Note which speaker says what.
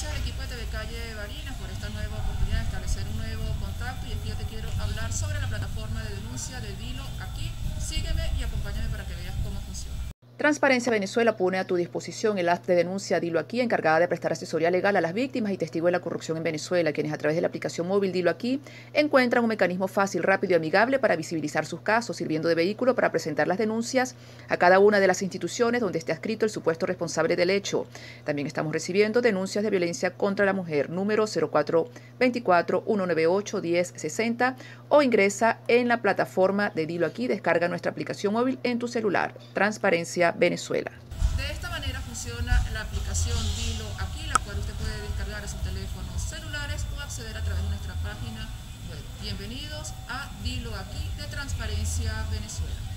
Speaker 1: gracias al equipo de TV Calle Barinas por esta nueva oportunidad de establecer un nuevo contacto, y es que yo te quiero hablar sobre la plataforma de denuncia de Dilo Aquí. Sígueme y acompáñame para que veas cómo funciona.
Speaker 2: Transparencia Venezuela pone a tu disposición el app de denuncia Dilo Aquí, encargada de prestar asesoría legal a las víctimas y testigos de la corrupción en Venezuela, quienes a través de la aplicación móvil Dilo Aquí encuentran un mecanismo fácil, rápido y amigable para visibilizar sus casos, sirviendo de vehículo para presentar las denuncias a cada una de las instituciones donde esté adscrito el supuesto responsable del hecho. También estamos recibiendo denuncias de violencia contra la mujer, número 0424-198-1060, o ingresa en la plataforma de Dilo Aquí, descarga nuestra aplicación móvil en tu celular. Transparencia Venezuela.
Speaker 1: De esta manera funciona la aplicación Dilo Aquí, la cual usted puede descargar en sus teléfonos celulares o acceder a través de nuestra página web. Bienvenidos a Dilo Aquí de Transparencia Venezuela.